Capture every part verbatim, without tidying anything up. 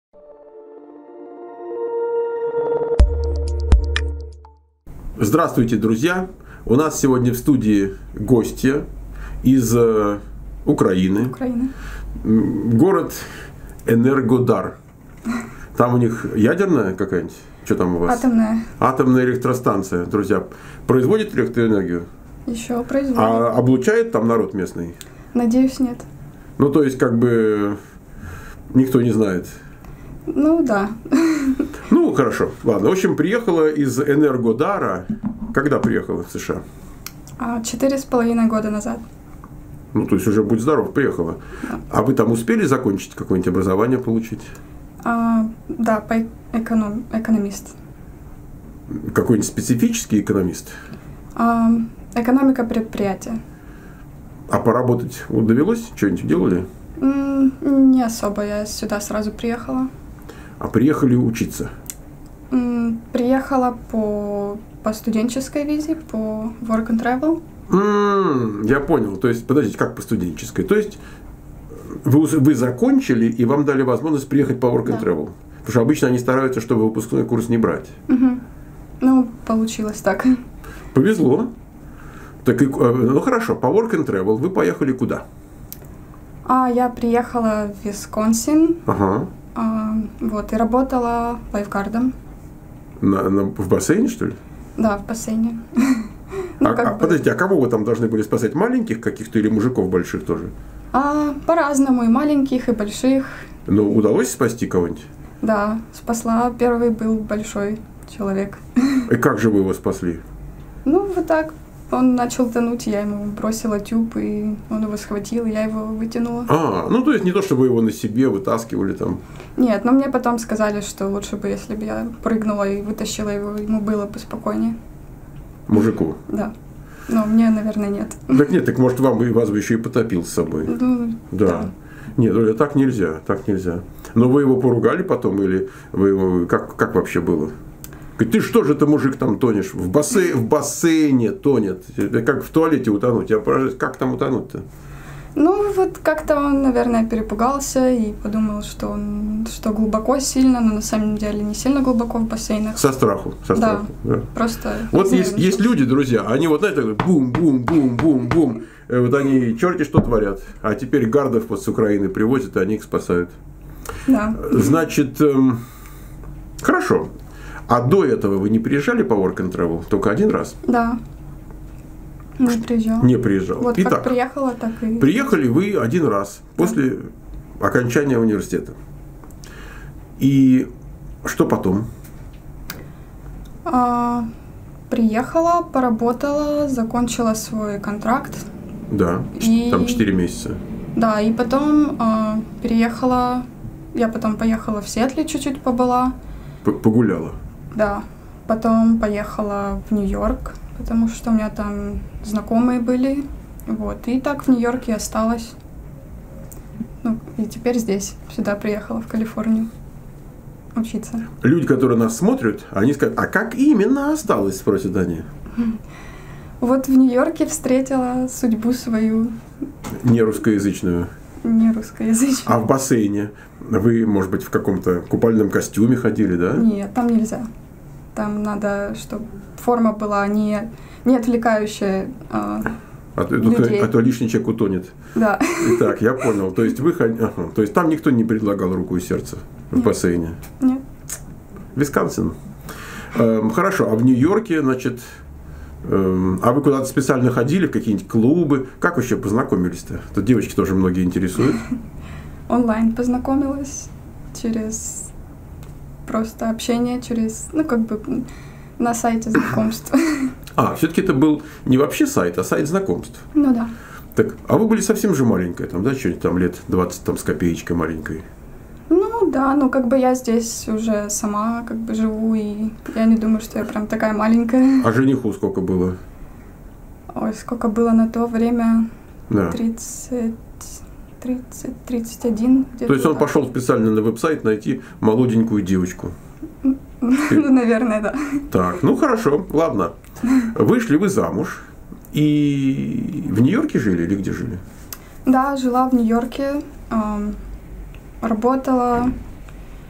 Здравствуйте, друзья! У нас сегодня в студии гостья из э, Украины. Украина. Город Энергодар. Там у них ядерная какая-нибудь? Что там у вас? Атомная. Атомная электростанция, друзья. Производит электроэнергию? Еще производит. А облучает там народ местный? Надеюсь, нет. Ну, то есть, как бы, никто не знает. Ну, да. Ну, хорошо. Ладно. В общем, приехала из Энергодара. Когда приехала в США? А, Четыре с половиной года назад. Ну, то есть, уже будь здоров, приехала. Да. А вы там успели закончить какое-нибудь образование получить? А, да, по эконом... экономист. Какой-нибудь специфический экономист? А, экономика предприятия. А поработать вот довелось? Что-нибудь делали? М, Не особо. Я сюда сразу приехала. А приехали учиться? М, Приехала по, по студенческой визе, по work and travel. М-м, я понял. То есть, подождите, как по студенческой? То есть, вы, вы закончили, и вам дали возможность приехать по work and Да. travel? Потому что обычно они стараются, чтобы выпускной курс не брать. Мгм. Ну, получилось так. Повезло. Так, и, э, ну хорошо, по work and travel вы поехали куда? А я приехала в Висконсин. Ага. А, вот, и работала лайфгардом. На, на- в бассейне, что ли? Да, в бассейне. Ну, а, как а, бы. Подождите, а кого вы там должны были спасать? Маленьких каких-то или мужиков больших тоже? А, по-разному, и маленьких, и больших. Ну, удалось спасти кого-нибудь? Да, спасла. Первый был большой человек. И как же вы его спасли? Ну, вот так. Он начал тонуть, я ему бросила тюб, и он его схватил, и я его вытянула. А, ну то есть не то, чтобы вы его на себе вытаскивали там. Нет, но мне потом сказали, что лучше бы, если бы я прыгнула и вытащила его, ему было бы спокойнее. Мужику. Да. Но мне, наверное, нет. Так нет, так может вам и вас бы еще и потопил с собой. Ну, Да. да. Нет, Оля, так нельзя, так нельзя. Но вы его поругали потом или вы его, как, как вообще было? Говорит, ты что же ты, мужик, там тонешь? В, бассей, в бассейне тонет. Это как в туалете утонуть. Я поражаюсь, как там утонуть-то? Ну, вот как-то он, наверное, перепугался и подумал, что он что глубоко сильно, но на самом деле не сильно глубоко в бассейнах. Со страху. Со Да, страху. Да. просто... Вот есть, есть люди, друзья, они вот, знаете, бум-бум-бум-бум-бум. Вот они черти что творят. А теперь гардов вот с Украины привозят, и они их спасают. Да. Значит, эм, хорошо. А до этого вы не приезжали по work and travel? Только один раз? Да. Не приезжала. Не приезжал. Вот Итак, как приехала, так и... приехали вы один раз после окончания университета. И что потом? А, приехала, поработала, закончила свой контракт. Да, И- там четыре месяца. Да, и потом а, переехала... Я потом поехала в Сиэтле, чуть-чуть побыла. П- Погуляла. Да. Потом поехала в Нью-Йорк, потому что у меня там знакомые были. Вот. И так в Нью-Йорке осталась. Ну, и теперь здесь, сюда приехала, в Калифорнию учиться. Люди, которые нас смотрят, они скажут, а как именно осталось, спросят они. Вот в Нью-Йорке встретила судьбу свою, Не русскоязычную. не русскоязычную. А в бассейне вы, может быть, в каком-то купальном костюме ходили, да? Нет, там нельзя. Там надо, чтобы форма была не, не отвлекающая. А, А то, людей. а то лишний человек утонет. да. Итак, я понял. То есть вы ход- ага. То есть там никто не предлагал руку и сердце в Нет. бассейне. Нет. Висконсин. Эм, хорошо. А в Нью-Йорке, значит, эм, а вы куда-то специально ходили в какие-нибудь клубы? Как вообще познакомились-то? Тут девочки тоже многие интересуют. Онлайн познакомилась через просто общение, через, ну, как бы на сайте знакомств. А, все-таки это был не вообще сайт, а сайт знакомств. Ну да. Так, а вы были совсем же маленькая, там, да, что-нибудь там лет двадцать там, с копеечкой маленькой. Ну да, ну как бы я здесь уже сама как бы живу, и я не думаю, что я прям такая маленькая. А жениху сколько было? Ой, сколько было на то время? Да. тридцать, тридцать, тридцать один. То есть он пошел специально на веб-сайт найти молоденькую девочку. Ну, наверное, да. Так, ну хорошо, ладно. Вышли вы замуж и в Нью-Йорке жили или где жили? Да, жила в Нью-Йорке, эм, работала,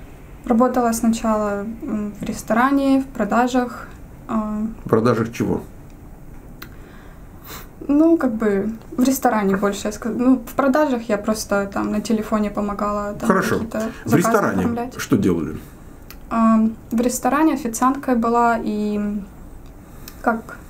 Работала сначала в ресторане, в продажах. В продажах чего? Ну, как бы в ресторане больше. Ну, в продажах я просто там на телефоне помогала. Там, Хорошо. В ресторане оформлять. Что делали? В ресторане официанткой была и как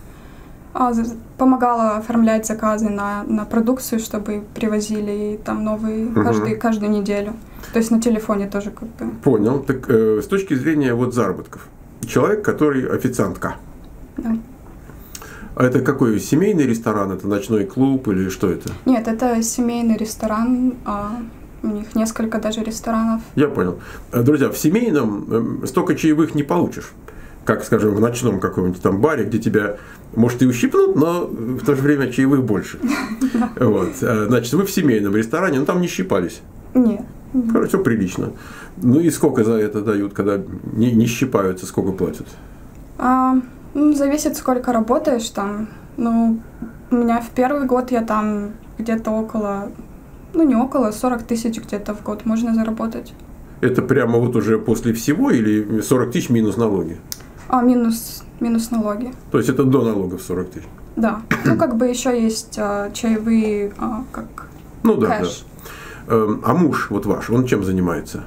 помогала оформлять заказы на, на продукцию, чтобы привозили там новые угу. каждый, каждую неделю. То есть на телефоне тоже как бы. Понял. Так э, с точки зрения вот заработков. Человек, который официантка. Да. А это какой семейный ресторан? Это ночной клуб или что это? Нет, это семейный ресторан. А у них несколько даже ресторанов. Я понял. Друзья, в семейном столько чаевых не получишь. Как, скажем, в ночном каком-нибудь там баре, где тебя, может, и ущипнут, но в то же время чаевых больше. Вот. Значит, вы в семейном ресторане, но там не щипались? Нет. Все прилично. Ну и сколько за это дают, когда не, не щипаются, сколько платят? А, ну, зависит, сколько работаешь там. Ну, у меня в первый год я там где-то около, ну не около, сорок тысяч где-то в год можно заработать. Это прямо вот уже после всего или сорок тысяч минус налоги? А, минус, минус налоги. То есть это до налогов сорок тысяч? Да. Ну, как бы еще есть а, чаевые, а, как ну, да, кэш. Да. А муж вот ваш, он чем занимается?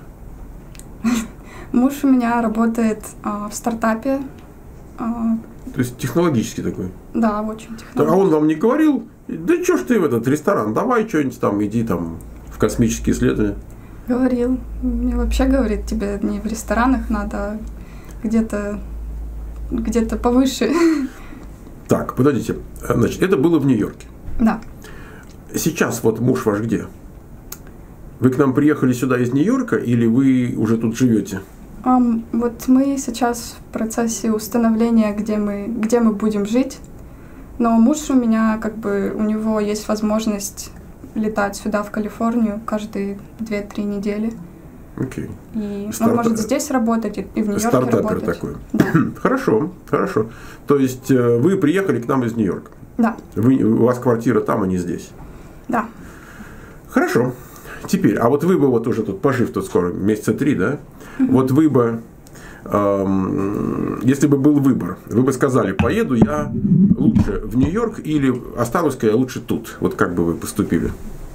Муж у меня работает а, в стартапе. А, То есть технологический такой? Да, очень технологический. А он вам не говорил, да чё ж ты в этот ресторан, давай что-нибудь там, иди там в космические исследования? Говорил. Мне вообще говорит, тебе не в ресторанах надо, где-то где-то повыше. Так, подождите. Значит, это было в Нью-Йорке? Да. Сейчас вот муж ваш где? Вы к нам приехали сюда из Нью-Йорка или вы уже тут живете? Um, вот мы сейчас в процессе установления, где мы, где мы будем жить. Но муж у меня, как бы, у него есть возможность летать сюда, в Калифорнию, каждые две-три недели. Окей. И Старт... он может здесь работать и в Нью-Йорке Стартапер работать. такой. Да. Хорошо, хорошо. То есть вы приехали к нам из Нью-Йорка? Да. Вы, у вас квартира там, а не здесь? Да. Хорошо. Теперь, а вот вы бы вот уже тут, пожив тут скоро, месяца три, да? Mm-hmm. Вот вы бы, эм, если бы был выбор, вы бы сказали, поеду я лучше в Нью-Йорк или останусь-ка я лучше тут? Вот как бы вы поступили?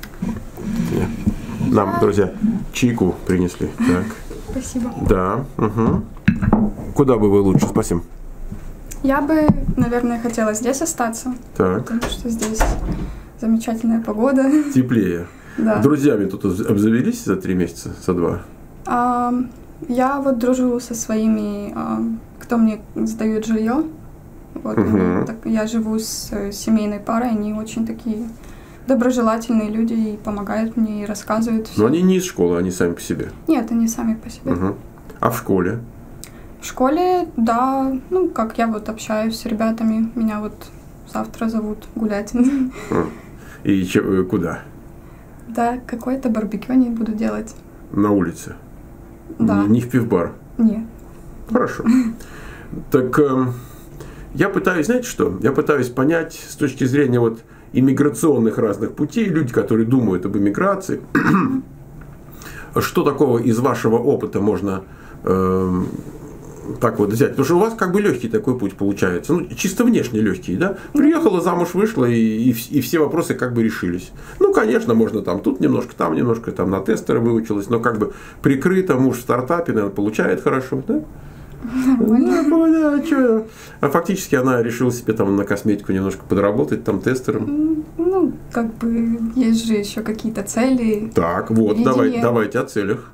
Нам, я... друзья, чайку принесли. Так. Спасибо. Да. Угу. Куда бы вы лучше? Спасибо. Я бы, наверное, хотела здесь остаться. Так. Потому что здесь замечательная погода. Теплее. Да. Друзьями тут обзавелись за три месяца, за два? А, я вот дружу со своими, а, кто мне сдают жилье. Вот, угу. так, я живу с семейной парой, они очень такие доброжелательные люди и помогают мне, и рассказывают все. Но они не из школы, они сами по себе? Нет, они сами по себе. Угу. А в школе? В школе, да, ну, как я вот общаюсь с ребятами, меня вот завтра зовут гулять. И че, куда? Да, какое-то барбекю они будут делать. На улице? Да. Не, не в пивбар? Нет. Хорошо. Так э, я пытаюсь, знаете что? Я пытаюсь понять с точки зрения вот иммиграционных разных путей, люди, которые думают об иммиграции, что такого из вашего опыта можно э, так вот взять? Потому что у вас как бы легкий такой путь получается. Ну, чисто внешне легкий, да? Приехала, замуж вышла, и, и, и все вопросы как бы решились. Ну, конечно, можно там тут немножко, там немножко, там на тестера выучилась, но как бы прикрыто, муж в стартапе, наверное, получает хорошо, да? Нормально. Да, что? А фактически она решила себе там на косметику немножко подработать, там тестером. Ну, как бы есть же еще какие-то цели. Так, вот, давай, давайте о целях.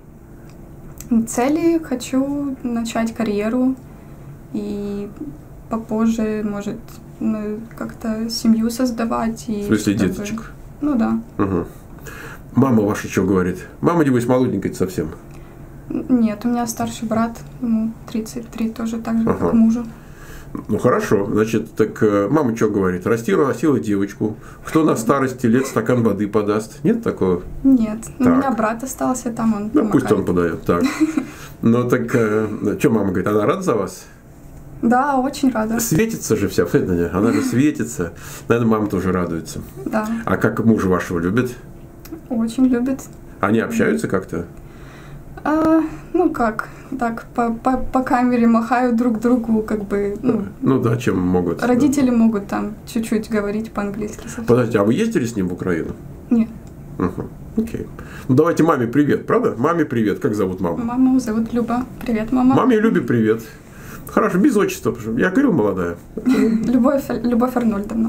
Цели: хочу начать карьеру и попозже, может, как-то семью создавать. И в смысле, деточек? Ну да. Угу. Мама ваша что говорит? Мама, небось, молоденькая совсем? Нет, у меня старший брат, ему тридцать три, тоже так же, ага. как мужу. Ну хорошо, значит, так мама что говорит? Растила, растила девочку. Кто на старости лет стакан воды подаст? Нет такого? Нет, так. У меня брат остался там, он Ну помогает. пусть он подает, так. Ну так, что мама говорит, она рада за вас? Да, очень рада. Светится же вся, она же светится. Наверное, мама тоже радуется. Да. А как мужа вашего любит? Очень любит. Они общаются как-то? А, ну как, так, по, по, по камере махают друг другу, как бы, ну... Ну да, чем могут. Родители да. могут там чуть-чуть говорить по-английски. Совсем. Подождите, а вы ездили с ним в Украину? Нет. Угу. Окей. Ну давайте маме привет, правда? Маме привет. Как зовут маму? Маму зовут Люба. Привет, мама. Маме Любе привет. Хорошо, без отчества. Я говорил, молодая. Любовь, Любовь Арнольдовна.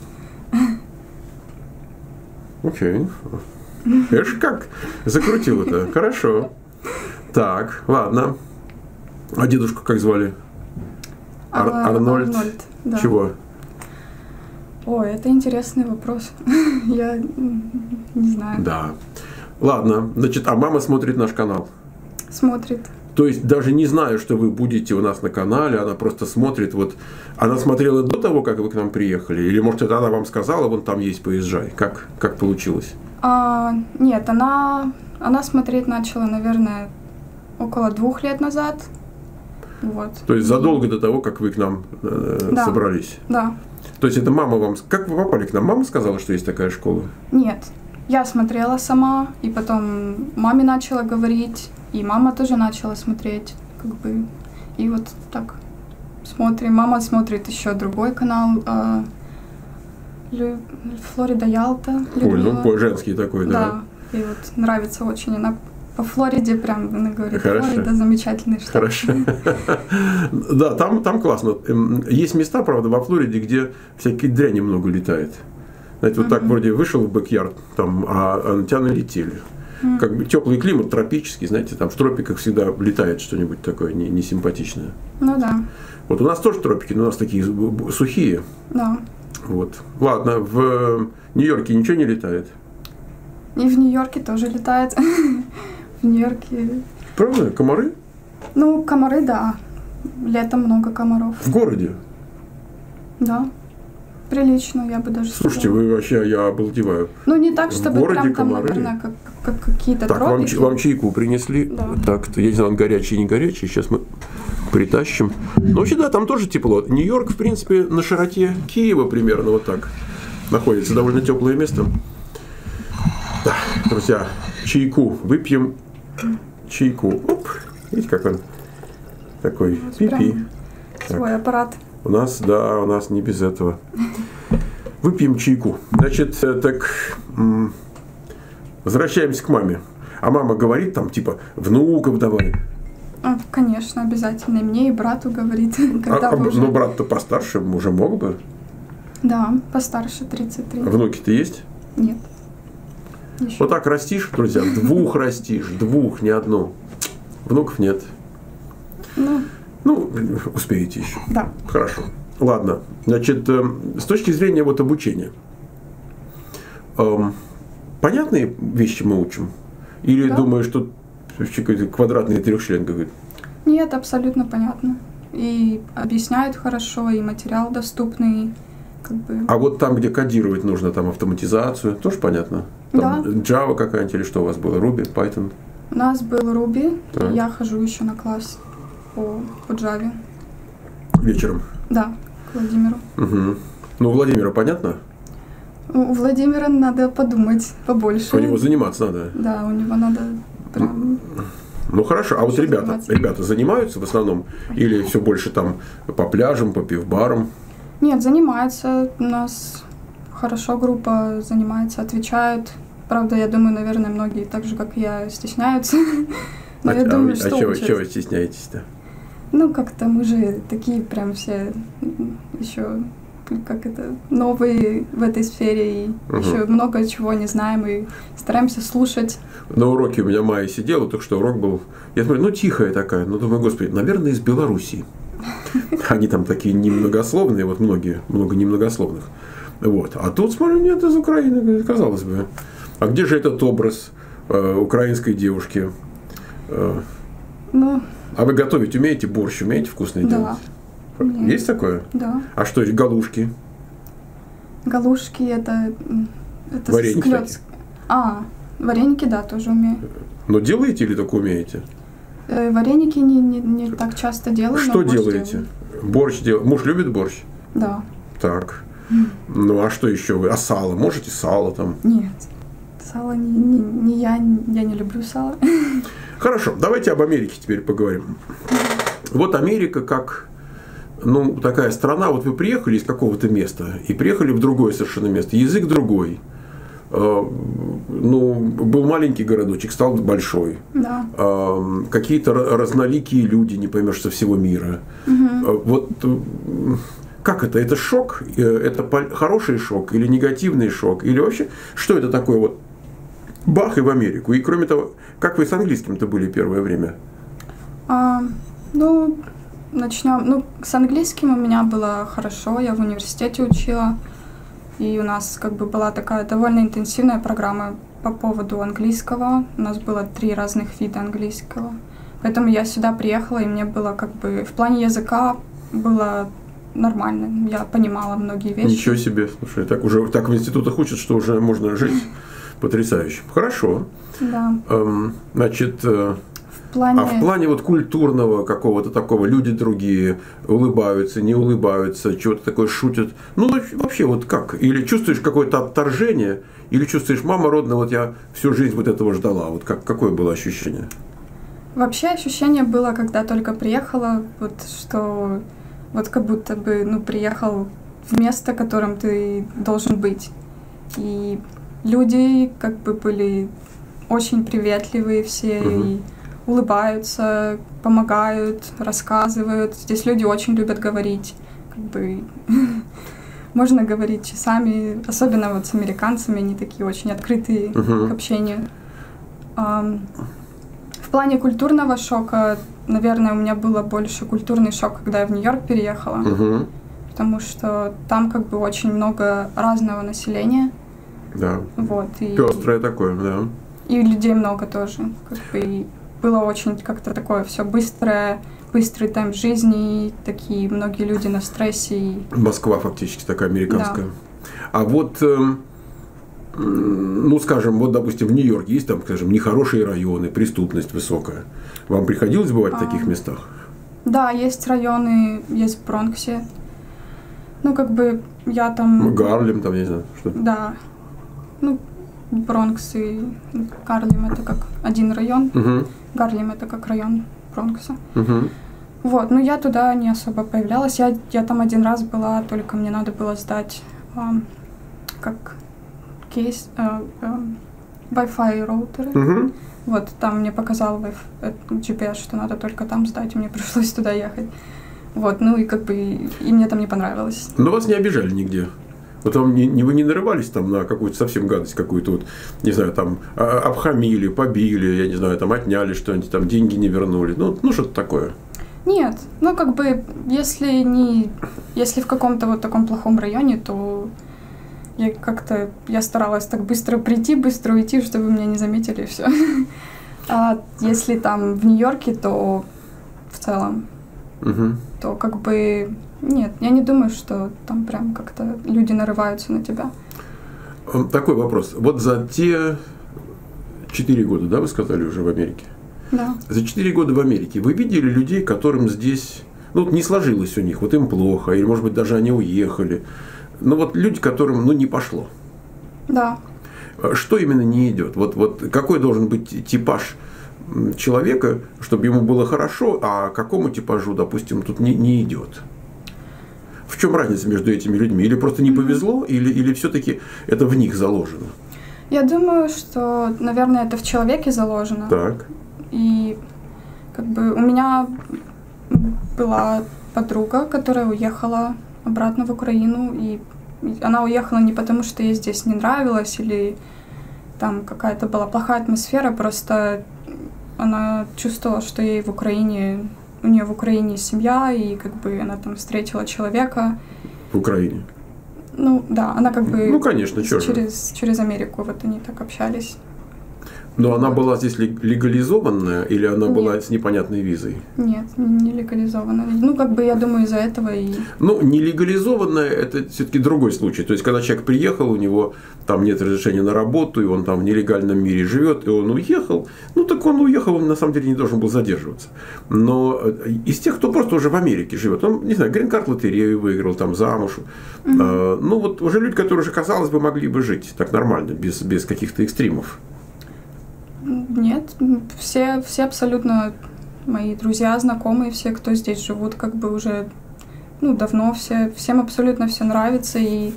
Окей. Эш, как закрутил это. Хорошо. Так, ладно. А дедушку как звали? Ар- А, Арнольд. Арнольд, да. Чего? Ой, это интересный вопрос. Я не знаю. Да. Ладно. Значит, а мама смотрит наш канал? Смотрит. То есть даже не зная, что вы будете у нас на канале, она просто смотрит. Вот она смотрела до того, как вы к нам приехали? Или, может, это она вам сказала, вон там есть, поезжай? Как, как получилось? А, нет, она, она смотреть начала, наверное, около двух лет назад. Вот. То есть задолго до того, как вы к нам э, да. собрались? Да. То есть это мама вам... Как вы попали к нам? Мама сказала, что есть такая школа? Нет. Я смотрела сама, и потом маме начала говорить, и мама тоже начала смотреть, как бы. И вот так смотрим. Мама смотрит еще другой канал, э, Лю... Флорида Ялта. Ой, ну женский такой, да. Да. И вот нравится очень. Она по Флориде прям, она говорит, Хорошо. Флорида замечательный штат. Хорошо. Да, там, там классно. Есть места, правда, во Флориде, где всякие дряни много летает. Знаете, вот так вроде вышел в бэк-ярд, там, а, а на тебя налетели. Mm. Как бы теплый климат, тропический, знаете, там в тропиках всегда летает что-нибудь такое не, не симпатичное. Ну да. Вот у нас тоже тропики, но у нас такие сухие. Да. Вот. Ладно, в Нью-Йорке ничего не летает? И в Нью-Йорке тоже летает. В Нью-Йорке. Правда? Комары? Ну, комары, да. Летом много комаров. В городе? Да. Прилично, я бы даже Слушайте, сказала. вы вообще, я обалдеваю. Ну, не так, чтобы в городе прям там, комары. наверное, как, как какие-то Так, вам, тропики. вам чайку принесли. Да. Так, я не знаю, он горячий, не горячий. Сейчас мы притащим. Ну, вообще, да, там тоже тепло. Нью-Йорк, в принципе, на широте Киева примерно вот так находится. Довольно теплое место. Да, друзья, чайку. Выпьем чайку. Оп. Видите, как он такой Вот пипи. Свой аппарат. У нас, да, у нас не без этого. Выпьем чайку. Значит, так, м- возвращаемся к маме. А мама говорит там, типа, внуков давай. А, конечно, обязательно. И мне, и брату говорит. Когда А, вы а, уже... ну, брат-то постарше, уже мог бы. Да, постарше, тридцать три. Внуки-то есть? Нет. Еще. Вот так растишь, друзья, двух растишь, двух, не одну. Внуков нет. Ну, Ну, успеете еще. да. Хорошо. Ладно. Значит, э, с точки зрения вот обучения. Эм, понятные вещи мы учим? Или Да. думаешь, что какой-то квадратный трехчлен говорит? Нет, абсолютно понятно. И объясняют хорошо, и материал доступный. Как бы... А вот там, где кодировать нужно, там автоматизацию, тоже понятно? Там Да. Java какая-нибудь или что у вас было? Ruby, Python? У нас был Ruby, Так. и я хожу еще на класс по, по Java. Вечером? Да, к Владимиру. Угу. Ну, у Владимира понятно? У Владимира надо подумать побольше. У него заниматься надо. Да, у него надо прям... Ну хорошо, а вот Что ребята, заниматься? ребята занимаются в основном? Или все больше там по пляжам, по пивбарам? Нет, занимаются. У нас хорошо группа занимается, отвечают. Правда, я думаю, наверное, многие так же, как и я, стесняются. Но а я а думаю, вы- что а чего, учат. чего вы стесняетесь-то? Ну, как-то мы же такие прям все еще, как это, новые в этой сфере, и Мгм. еще много чего не знаем, и стараемся слушать. На уроке у меня Майя сидела, только что урок был. Я смотрю, ну тихая такая, ну думаю, господи, наверное, из Белоруссии. Они там такие немногословные, вот многие, много немногословных. Вот. А тут, смотрю, нет, из Украины, казалось бы. А где же этот образ э, украинской девушки? Э, Ну, а вы готовить умеете? Борщ умеете вкусный да. делать? Нет. Есть такое? Да. А что, галушки? Галушки это... м, это Вареники склёц. такие. А, вареники, да, тоже умею. Но делаете или только умеете? Э, Вареники не, не, не так часто делаю. но Что борщ делаете? делаю. Борщ делаете. Муж любит борщ? Да. Так. Ну, а что еще вы? А сало? Можете сало там? Нет. Сало не, не, не я, я не люблю сало. Хорошо, давайте об Америке теперь поговорим. Вот Америка как, ну, такая страна, вот вы приехали из какого-то места и приехали в другое совершенно место, язык другой. Ну, был маленький городочек, стал большой. Да. Какие-то разноликие люди, не поймешь, со всего мира. Угу. Вот как это? Это шок? Это хороший шок или негативный шок? Или вообще, что это такое? Вот бах и в Америку. И кроме того, как вы с английским-то были первое время? А, ну, начнем. Ну, с английским у меня было хорошо. Я в университете учила. И у нас как бы была такая довольно интенсивная программа по поводу английского. У нас было три разных вида английского. Поэтому я сюда приехала, и мне было как бы в плане языка было нормально. Я понимала многие вещи. Ничего себе. Слушай, так уже так в институтах учат, что уже можно жить. Потрясающе. Хорошо. Да. Эм, значит, э, в плане... а в плане вот культурного какого-то такого, люди другие улыбаются, не улыбаются, чего-то такое шутят. Ну, вообще вот как? Или чувствуешь какое-то отторжение, или чувствуешь, мама родная, вот я всю жизнь вот этого ждала. Вот как, какое было ощущение? Вообще ощущение было, когда только приехала, вот что вот как будто бы, ну, приехал в место, которым ты должен быть. И люди как бы были очень приветливые все, угу. и улыбаются, помогают, рассказывают. Здесь люди очень любят говорить. Как бы можно говорить часами, особенно вот с американцами, они такие очень открытые uh-huh. к общению. Um, в плане культурного шока, наверное, у меня было больше культурный шок, когда я в Нью-Йорк переехала, uh-huh. потому что там как бы очень много разного населения. Да. Вот, и, пестрое такое, да. И людей много тоже. Как бы, и было очень как-то такое все быстрое, быстрый темп жизни, такие многие люди на стрессе. И... Москва фактически такая американская. Да. А вот, э, ну скажем, вот допустим в Нью-Йорке есть там, скажем, нехорошие районы, преступность высокая. Вам приходилось бывать а, в таких местах? Да, есть районы, есть в Бронксе. Ну как бы я там... Гарлем там, не знаю, что. Да. Ну, Бронкс и Гарлем это как один район. Угу. Гарлем это как район Бронкса. Угу. Вот, ну я туда не особо появлялась. Я, я там один раз была, только мне надо было сдать um, как кейс, uh, uh, Wi-Fi роутеры. Угу. Вот, там мне показал джи пи эс, что надо только там сдать, и мне пришлось туда ехать. Вот, ну и как бы, и, и мне там не понравилось. Но вас не обижали нигде? Вот вам не, не, вы не нарывались там на какую-то совсем гадость, какую-то вот, не знаю, там обхамили, побили, я не знаю, там отняли что-нибудь, там деньги не вернули, ну, ну что-то такое. Нет, ну как бы, если не, если в каком-то вот таком плохом районе, то я как-то, я старалась так быстро прийти, быстро уйти, чтобы меня не заметили, и все. А если там в Нью-Йорке, то в целом, угу. то как бы... Нет, я не думаю, что там прям как-то люди нарываются на тебя. Такой вопрос. Вот за те четыре года, да, вы сказали уже в Америке? Да. За четыре года в Америке вы видели людей, которым здесь, ну, не сложилось у них, вот им плохо, или, может быть, даже они уехали. Но вот люди, которым, ну, не пошло. Да. Что именно не идет? Вот, вот какой должен быть типаж человека, чтобы ему было хорошо, а какому типажу, допустим, тут не, не идет? В чем разница между этими людьми? Или просто не повезло, или, или все-таки это в них заложено? Я думаю, что, наверное, это в человеке заложено. Так. И как бы у меня была подруга, которая уехала обратно в Украину, и она уехала не потому, что ей здесь не нравилось, или там какая-то была плохая атмосфера, просто она чувствовала, что ей в Украине... У нее в Украине семья, и как бы она там встретила человека. В Украине? Ну, да, она как бы... Ну, конечно, чё через, через Америку вот они так общались. Но она была здесь легализованная, или она Нет. была с непонятной визой? Нет, не легализованная. Ну, как бы, я думаю, из-за этого и... Ну, нелегализованная – это все-таки другой случай. То есть, когда человек приехал, у него там нет разрешения на работу, и он там в нелегальном мире живет, и он уехал, ну, так он уехал, он на самом деле не должен был задерживаться. Но из тех, кто просто уже в Америке живет, он, не знаю, грин-карт лотерею выиграл, там, замуж. Mm-hmm. А, ну, вот уже люди, которые уже, казалось бы, могли бы жить так нормально, без, без каких-то экстримов. Нет, все, все абсолютно мои друзья, знакомые, все, кто здесь живут, как бы уже ну, давно, все, всем абсолютно все нравится, и,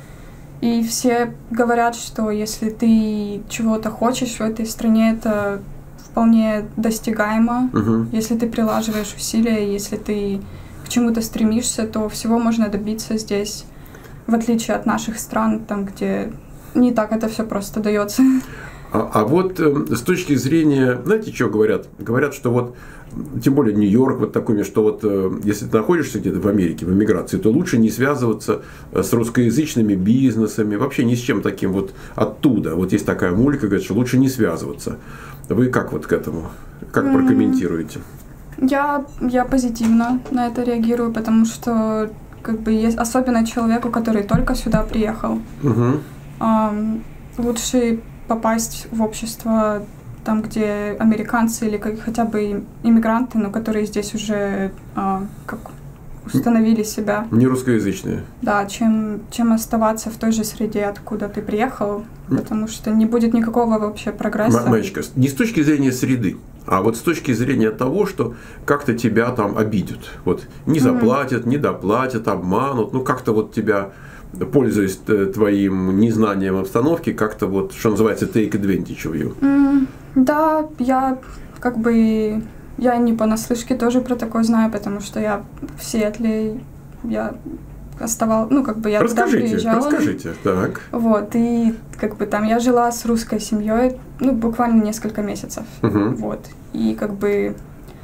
и все говорят, что если ты чего-то хочешь в этой стране, это вполне достигаемо. Угу. Если ты прилаживаешь усилия, если ты к чему-то стремишься, то всего можно добиться здесь, в отличие от наших стран, там, где не так это все просто дается. А, а вот э, с точки зрения, знаете, что говорят? Говорят, что вот, тем более Нью-Йорк, вот такой, что вот э, если ты находишься где-то в Америке, в эмиграции, то лучше не связываться с русскоязычными бизнесами, вообще ни с чем таким вот оттуда. Вот есть такая мулька, говорит, что лучше не связываться. Вы как вот к этому? Как mm-hmm. прокомментируете? Я, я позитивно на это реагирую, потому что как бы есть, особенно человеку, который только сюда приехал, uh-huh. эм, лучше попасть в общество там, где американцы или как, хотя бы иммигранты, но которые здесь уже э, как установили себя. Не русскоязычные. Да, чем, чем оставаться в той же среде, откуда ты приехал, потому что не будет никакого вообще прогресса. Маечка, не с точки зрения среды, а вот с точки зрения того, что как-то тебя там обидят. Вот не заплатят, mm-hmm. не доплатят, обманут, ну как-то вот тебя, пользуясь твоим незнанием обстановки, как-то вот, что называется, take advantage of you. Mm, да, я как бы, я не понаслышке тоже про такое знаю, потому что я в Сиэтле, я оставалась, ну как бы я расскажите, туда приезжала. Расскажите, так. Вот, и как бы там я жила с русской семьей, ну буквально несколько месяцев, uh-huh. вот, и как бы,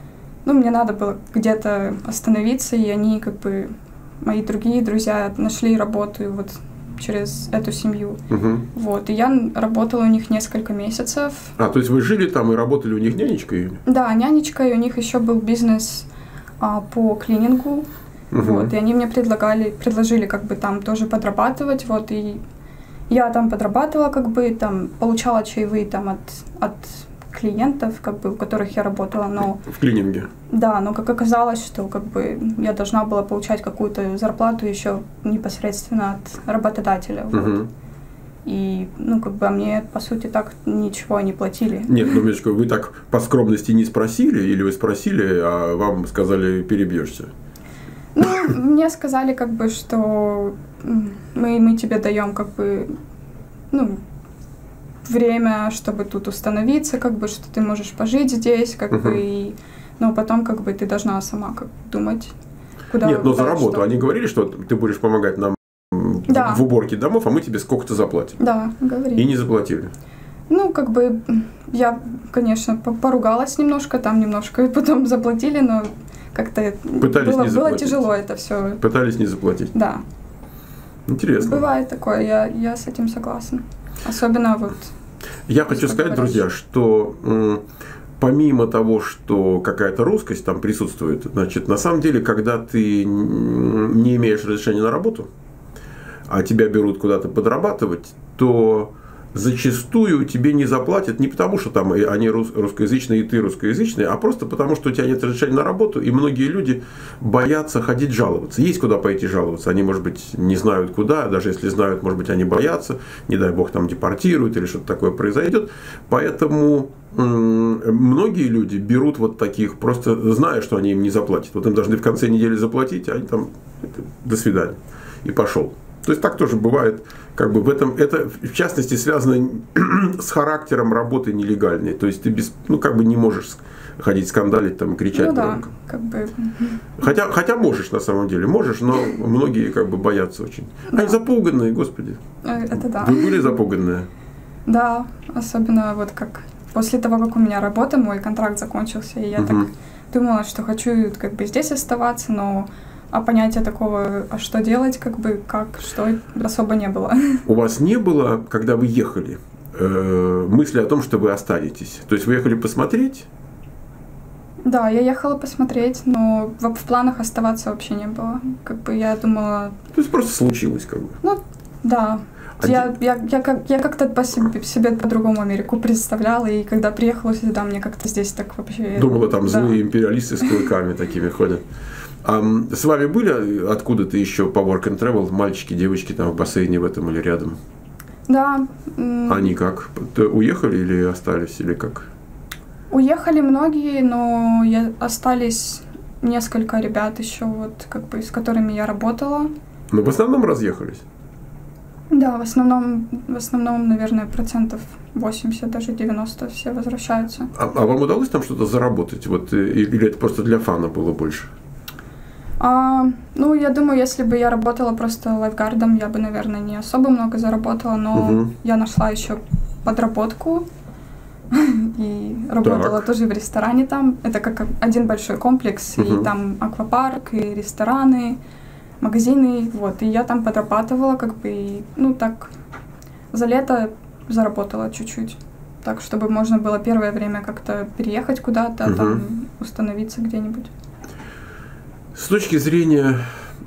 ну мне надо было где-то остановиться, и они как бы, мои другие друзья нашли работу вот через эту семью, uh-huh. вот, и я работала у них несколько месяцев. А, то есть вы жили там и работали у них нянечкой? Да, нянечкой, у них еще был бизнес а, по клинингу. Uh-huh. Вот, и они мне предлагали, предложили как бы там тоже подрабатывать, вот, и я там подрабатывала, как бы, там, получала чаевые там от, от клиентов, как бы, у которых я работала, но... В клининге? Да, но как оказалось, что, как бы, я должна была получать какую-то зарплату еще непосредственно от работодателя, вот. Uh-huh. И, ну, как бы, а мне, по сути, так ничего не платили. Нет, ну, Мишка, вы так по скромности не спросили, или вы спросили, а вам сказали, перебьешься? Ну, мне сказали, как бы, что мы, мы тебе даем, как бы, ну, время, чтобы тут установиться, как бы, что ты можешь пожить здесь, как uh-huh. бы, и, но потом, как бы, ты должна сама как думать, куда... Нет, но за куда, работу. что. Они говорили, что ты будешь помогать нам да. в уборке домов, а мы тебе сколько-то заплатим. Да, говорили. И не заплатили. Ну, как бы, я, конечно, поругалась немножко, там немножко, потом заплатили, но... Как-то Пытались было, не было тяжело это все. Пытались не заплатить. Да. Интересно. Бывает такое, я, я с этим согласна. Особенно вот... Я хочу сказать, говоришь. друзья, что м, помимо того, что какая-то русскость там присутствует, значит, на самом деле, когда ты не имеешь разрешения на работу, а тебя берут куда-то подрабатывать, то зачастую тебе не заплатят не потому, что там они русскоязычные и ты русскоязычный, а просто потому, что у тебя нет разрешения на работу, и многие люди боятся ходить жаловаться. Есть куда пойти жаловаться, они, может быть, не знают куда, даже если знают, может быть, они боятся, не дай бог там депортируют или что-то такое произойдет. Поэтому м- многие люди берут вот таких, просто зная, что они им не заплатят. Вот им должны в конце недели заплатить, а они там до свидания. И пошел. То есть так тоже бывает, как бы в этом, это в частности связано с характером работы нелегальной. То есть ты без, ну как бы не можешь ходить скандалить там, кричать ну, громко. Да, как бы... Хотя, хотя можешь на самом деле, можешь, но многие как бы боятся очень. Да. Они запуганные, господи. Это да. Вы были запуганные? Да, особенно вот как после того, как у меня работа, мой контракт закончился, и я угу. так думала, что хочу как бы здесь оставаться, но а понятия такого, а что делать, как бы, как, что, особо не было. У вас не было, когда вы ехали, э, мысли о том, что вы останетесь? То есть вы ехали посмотреть? Да, я ехала посмотреть, но в, в планах оставаться вообще не было. Как бы я думала... То есть просто случилось, как бы? Ну, да. А я, я, я, как, я как-то по себе, себе по-другому Америку представляла, и когда приехала сюда, мне как-то здесь так вообще... Думала, там да. злые империалисты с клыками такими ходят. А с вами были откуда-то еще по work and travel мальчики, девочки там в бассейне в этом или рядом? Да. Они как? Уехали или остались, или как? Уехали многие, но я, остались несколько ребят еще, вот, как бы, с которыми я работала. Но в основном разъехались? Да, в основном, в основном, наверное, процентов восемьдесят, даже девяносто все возвращаются. А, а вам удалось там что-то заработать? Вот, или это просто для фана было больше? А, ну, я думаю, если бы я работала просто лайфгардом, я бы, наверное, не особо много заработала, но угу. я нашла еще подработку и работала так. тоже в ресторане там. Это как один большой комплекс, угу. и там аквапарк, и рестораны, магазины, вот. И я там подрабатывала, как бы, и, ну, так, за лето заработала чуть-чуть. Так, чтобы можно было первое время как-то переехать куда-то, угу. там, установиться где-нибудь. С точки зрения,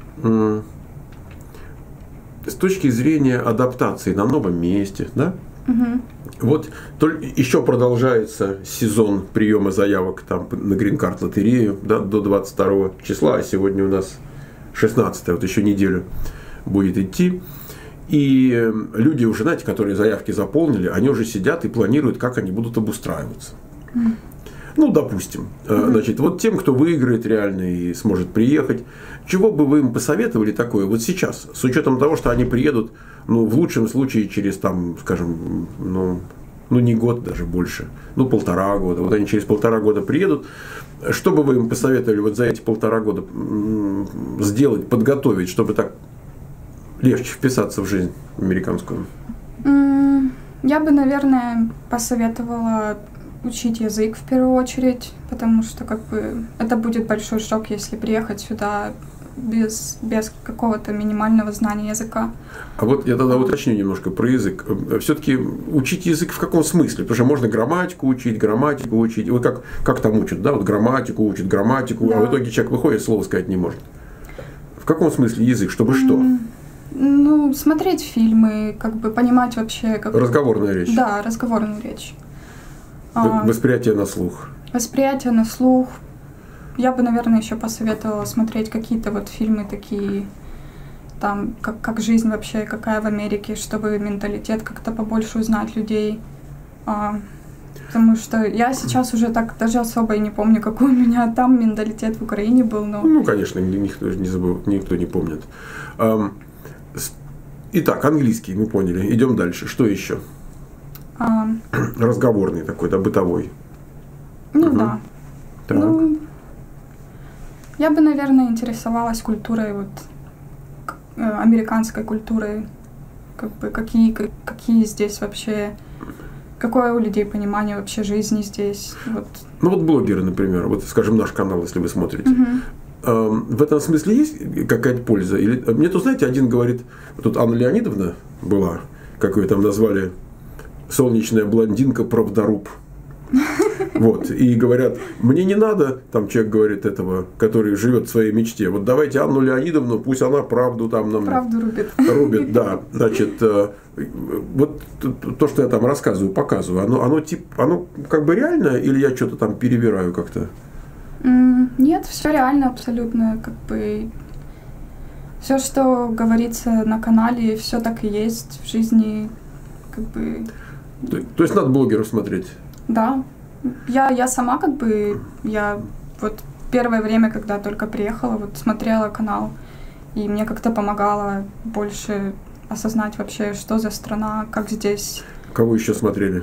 с точки зрения адаптации на новом месте, да? Угу. Вот еще продолжается сезон приема заявок там на грин-карт лотерею, да, до двадцать второго числа, а сегодня у нас шестнадцатое, вот еще неделю будет идти. И люди уже, знаете, которые заявки заполнили, они уже сидят и планируют, как они будут обустраиваться. Mm. Ну, допустим. Mm-hmm. Значит, вот тем, кто выиграет реально и сможет приехать, чего бы вы им посоветовали такое вот сейчас, с учетом того, что они приедут, ну, в лучшем случае через, там, скажем, ну, ну, не год, даже больше, ну, полтора года. Вот они через полтора года приедут. Что бы вы им посоветовали вот за эти полтора года сделать, подготовить, чтобы так легче вписаться в жизнь американскую? Mm, я бы, наверное, посоветовала учить язык в первую очередь, потому что как бы это будет большой шок, если приехать сюда без, без какого-то минимального знания языка. А вот я тогда уточню немножко про язык. Все-таки учить язык в каком смысле? Потому что можно грамматику учить, грамматику учить. Вот как, как там учат, да? Вот грамматику учат, грамматику, да. А в итоге человек выходит, слово сказать не может. В каком смысле язык? Чтобы mm. что? Ну, смотреть фильмы, как бы понимать вообще... Как... Разговорная речь. Да, разговорную речь. Восприятие на слух. Восприятие на слух. Я бы, наверное, еще посоветовала смотреть какие-то вот фильмы такие, там, как, как жизнь вообще, какая в Америке, чтобы менталитет как-то побольше узнать людей. А, потому что я сейчас уже так даже особо и не помню, какой у меня там менталитет в Украине был. Но... Ну, конечно, никто не забыл, никто не помнит. Итак, английский, мы поняли. Идем дальше. Что еще? А... Разговорный такой, да, бытовой. Ну угу. да. Так. Ну, я бы, наверное, интересовалась культурой, вот, американской культурой. Как бы, какие, какие здесь вообще, какое у людей понимание вообще жизни здесь. Вот. Ну вот блогеры, например, вот, скажем, наш канал, если вы смотрите. Угу. В этом смысле есть какая-то польза? Или... Мне тут, знаете, один говорит, тут Анна Леонидовна была, как ее там назвали, солнечная блондинка, правдоруб. Вот. И говорят, мне не надо, там человек говорит этого, который живет в своей мечте. Вот давайте Анну Леонидовну, пусть она правду там нам... Правду рубит. Рубит, да. Значит, вот то, что я там рассказываю, показываю, оно, оно, тип, оно как бы реально или я что-то там перевираю как-то? Нет, все реально абсолютно, как бы все, что говорится на канале, все так и есть в жизни, как бы. То, то есть надо блогеров смотреть? Да, я я сама как бы я вот первое время, когда только приехала, вот смотрела канал, и мне как-то помогало больше осознать вообще, что за страна, как здесь. Кого еще смотрели?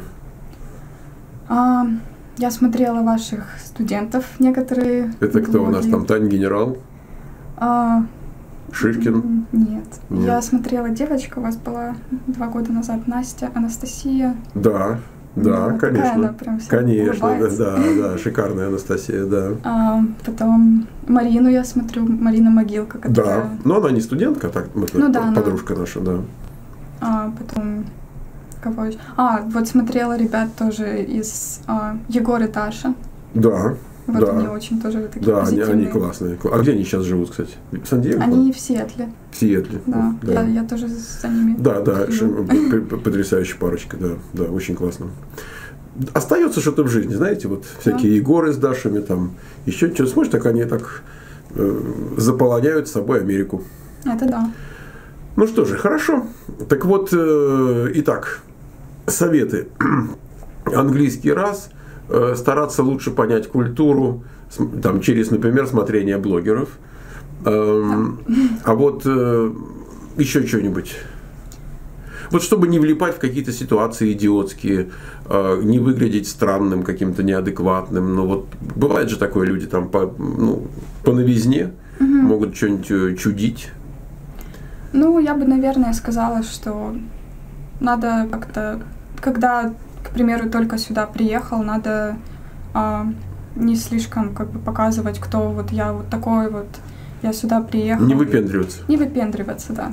А, Я смотрела ваших студентов некоторые. Это кто блоги. У нас там? Тань Генерал? А, Шишкин? Нет. нет. Я смотрела, девочка у вас была два года назад, Настя, Анастасия. Да, да, ну, конечно. Она прям конечно, да, да, да, шикарная Анастасия, да. А, потом Марину я смотрю, Марина Могилка, которая... Да, но она не студентка, так, ну, да, подружка она... наша, да. А, потом... Кого еще? А, вот смотрела ребят тоже из а, Егор и Таша. Да. Вот да. Они очень тоже такие да, позитивные. Да, они, они классные. А где они сейчас живут, кстати? В Сан-Диего? Они в Сиэтле. В Сиэтле. Да, да. Я, я тоже за ними. Да, да, потрясающая парочка, да, да, очень классно. Остается что-то в жизни, знаете, вот всякие да. Егоры с Дашами, там, еще что-то, смотришь, так они так э, заполоняют с собой Америку. Это да. Ну что же, хорошо. Так вот, э, итак, советы. Английский раз. Э, стараться лучше понять культуру, там, через, например, смотрение блогеров. Э, а вот э, еще что-нибудь. Вот чтобы не влипать в какие-то ситуации идиотские, э, не выглядеть странным, каким-то неадекватным. Но вот бывает же такое, люди там по, ну, по новизне угу. могут что-нибудь чудить. Ну, я бы, наверное, сказала, что надо как-то, когда, к примеру, только сюда приехал, надо э, не слишком как бы показывать, кто вот я вот такой вот, я сюда приехал. Не выпендриваться. Не выпендриваться, да.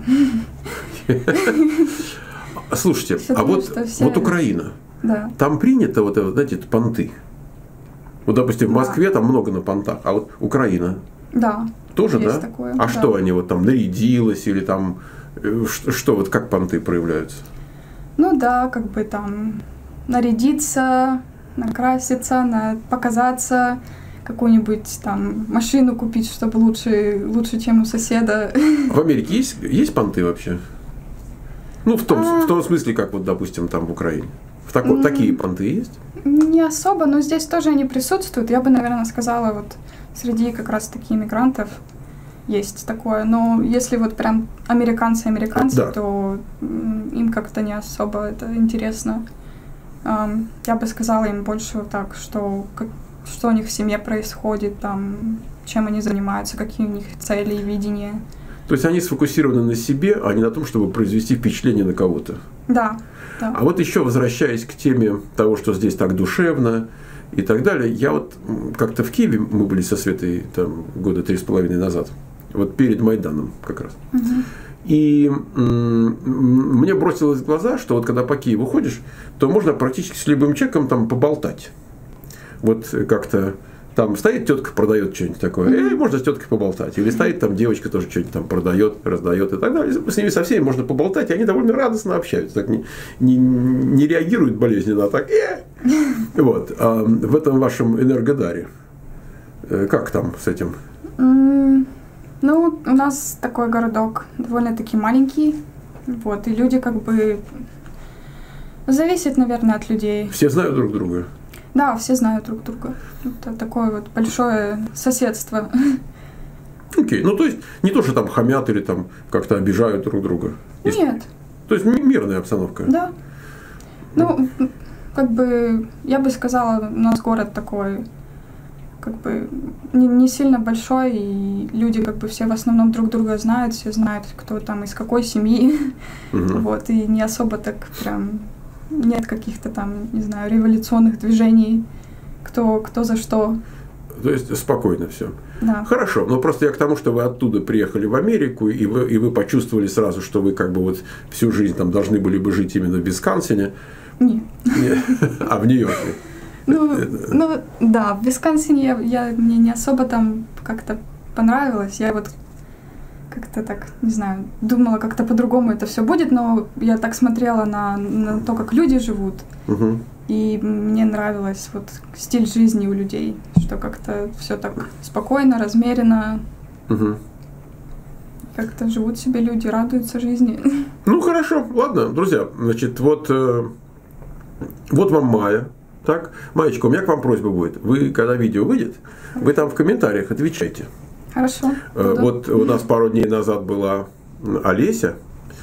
Слушайте, а вот, все... вот Украина, да. Там принято, вот, знаете, понты. Вот, допустим, в Москве да. там много на понтах, а вот Украина. Да. Тоже, есть да? Такое, а да. что они вот там нарядилась или там, что, что вот как понты проявляются? Ну да, как бы там нарядиться, накраситься, на, показаться, какую-нибудь там машину купить, чтобы лучше, лучше, чем у соседа. В Америке есть, есть понты вообще? Ну, в том, а... в том смысле, как вот, допустим, там в Украине. В тако, mm. Такие понты есть? Не особо, но здесь тоже они присутствуют. Я бы, наверное, сказала, вот среди как раз таки иммигрантов есть такое. Но если вот прям американцы-американцы, да. то им как-то не особо это интересно. Я бы сказала им больше вот так, что, как, что у них в семье происходит, там, чем они занимаются, какие у них цели и видения. То есть они сфокусированы на себе, а не на том, чтобы произвести впечатление на кого-то. Да, да. А вот еще возвращаясь к теме того, что здесь так душевно и так далее, я вот как-то в Киеве, мы были со Светой там года три с половиной назад, вот перед Майданом как раз. Угу. И м- мне бросилось в глаза, что вот когда по Киеву ходишь, то можно практически с любым человеком там поболтать. Вот как-то там стоит тетка, продает что-нибудь такое, mm-hmm. и можно с теткой поболтать. Или стоит там девочка, тоже что-нибудь там продает, раздает и так далее. С ними со всеми можно поболтать, и они довольно радостно общаются. Так не, не, не реагируют болезненно, а так э! Вот. А в этом вашем Энергодаре как там с этим? Mm, ну, у нас такой городок довольно-таки маленький. Вот, и люди как бы... Зависит, наверное, от людей. Все знают друг друга? Да, все знают друг друга. Это такое вот большое соседство. Окей, okay. Ну то есть не то, что там хамят или там как-то обижают друг друга. Нет. Есть, то есть мирная обстановка. Да. Ну, как бы, я бы сказала, у нас город такой, как бы, не, не сильно большой, и люди как бы все в основном друг друга знают, все знают, кто там из какой семьи. Uh-huh. Вот, и не особо так прям... Нет каких-то там, не знаю, революционных движений, кто, кто за что. То есть спокойно все. Да. Хорошо, но просто я к тому, что вы оттуда приехали в Америку, и вы, и вы почувствовали сразу, что вы как бы вот всю жизнь там должны были бы жить именно в Висконсине. Нет. А в Нью-Йорке? Ну, ну да, в Висконсине я, я, мне не особо там как-то понравилось. Я вот как-то так, не знаю, думала, как-то по-другому это все будет, но я так смотрела на, на то, как люди живут, угу. и мне нравилось вот стиль жизни у людей, что как-то все так спокойно, размеренно, угу. как-то живут себе люди, радуются жизни. Ну хорошо, ладно, друзья, значит, вот, э, вот вам Майя, так, Маечка, у меня к вам просьба будет, вы, когда видео выйдет, вы там в комментариях отвечайте. Хорошо. Буду. Вот у нас пару дней назад была Олеся,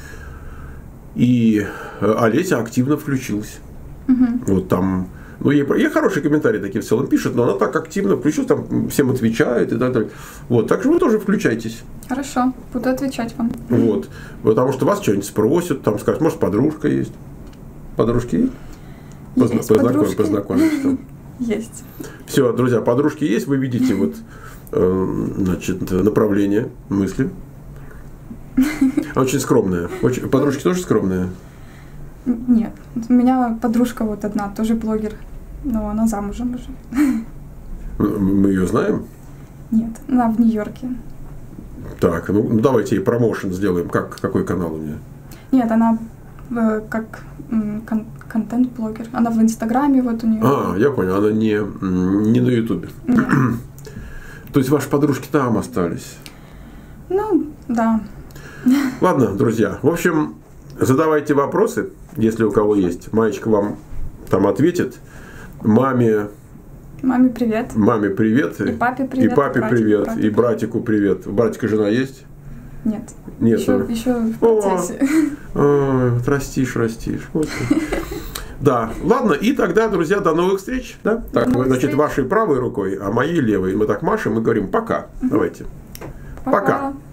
и Олеся активно включилась. Угу. Вот там, ну, ей, ей хорошие комментарии такие в целом пишет, но она так активно включилась, там всем отвечает и так далее. Вот, так что вы тоже включайтесь. Хорошо, буду отвечать вам. Вот, потому что вас что-нибудь спросят, там скажут, может, подружка есть. Подружки есть? Есть Познаком, подружки. Познакомиться там. Есть. Все, друзья, подружки есть, вы видите вот, значит, направление мысли. Очень скромная. Очень... Подружки тоже скромные? Нет. У меня подружка вот одна, тоже блогер, но она замужем уже. Мы ее знаем? Нет, она в Нью-Йорке. Так, ну давайте ей промоушен сделаем. Как, какой канал у нее? Нет, она э, как кон- контент-блогер. Она в Инстаграме вот у нее. А, я понял, она не, не на Ютубе. Нет. То есть ваши подружки там остались? Ну, да. Ладно, друзья. В общем, задавайте вопросы, если у кого есть. Маечка вам там ответит. Маме... Маме привет. Маме привет. И папе привет. И папе и братику, привет. братику. И братику привет. У братика жена есть? Нет. Нет. Еще, еще в процессе. О, вот растишь, растишь. Да, ладно, и тогда, друзья, до новых встреч. Да? Так, новых значит, встреч. вашей правой рукой, а моей левой. Мы так машем и говорим пока. Давайте. Пока. Пока.